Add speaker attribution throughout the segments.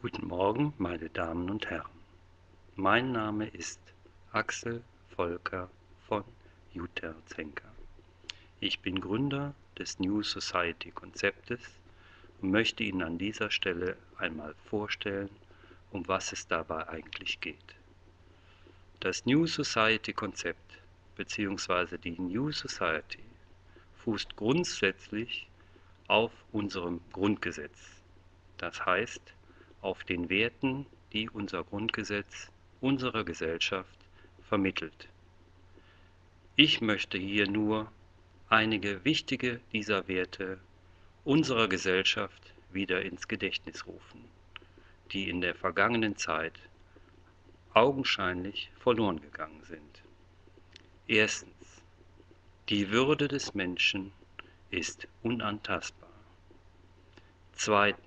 Speaker 1: Guten Morgen, meine Damen und Herren. Mein Name ist Axel Volker von Juterzenker. Ich bin Gründer des New Society Konzeptes und möchte Ihnen an dieser Stelle einmal vorstellen, um was es dabei eigentlich geht. Das New Society Konzept bzw. die New Society fußt grundsätzlich auf unserem Grundgesetz. Das heißt, auf den Werten, die unser Grundgesetz unserer Gesellschaft vermittelt. Ich möchte hier nur einige wichtige dieser Werte unserer Gesellschaft wieder ins Gedächtnis rufen, die in der vergangenen Zeit augenscheinlich verloren gegangen sind. Erstens: Die Würde des Menschen ist unantastbar. Zweitens: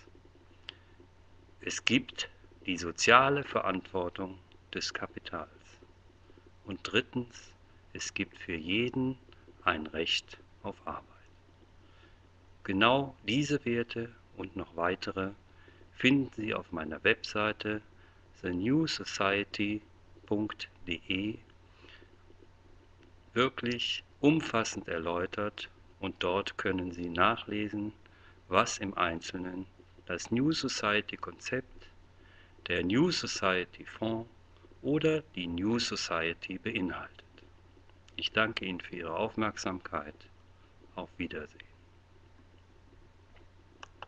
Speaker 1: Es gibt die soziale Verantwortung des Kapitals. Und drittens: Es gibt für jeden ein Recht auf Arbeit. Genau diese Werte und noch weitere finden Sie auf meiner Webseite thenewsociety.de wirklich umfassend erläutert, und dort können Sie nachlesen, was im Einzelnen das New Society Konzept, der New Society Fonds oder die New Society beinhaltet. Ich danke Ihnen für Ihre Aufmerksamkeit. Auf Wiedersehen.